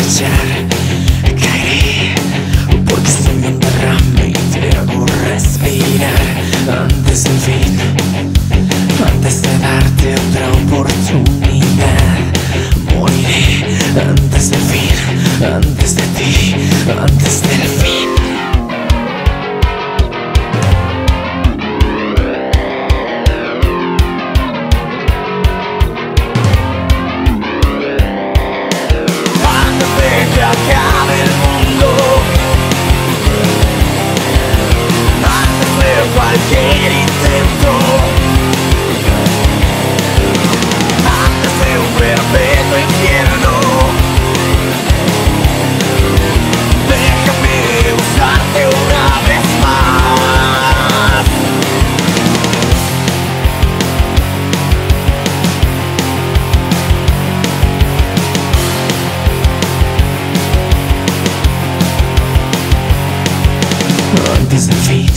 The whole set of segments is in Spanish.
fallar. Caeré porque soy un derrame y te hago respirar. Antes del fin, antes de darte otra oportunidad, moriré antes del fin, antes de ti, antes del fin. Que acabe el mundo, antes de cualquier intento, antes de un perpetuo infierno, déjame usarte una vez más. Antes del fin,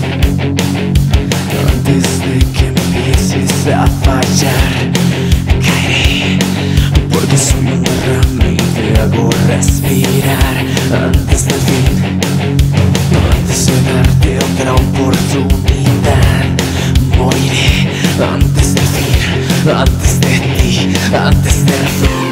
antes de que empieces a fallar, caeré porque soy un derrame y te hago respirar. Antes del fin, antes de darte otra oportunidad, moriré antes del fin, antes de ti, antes del fin.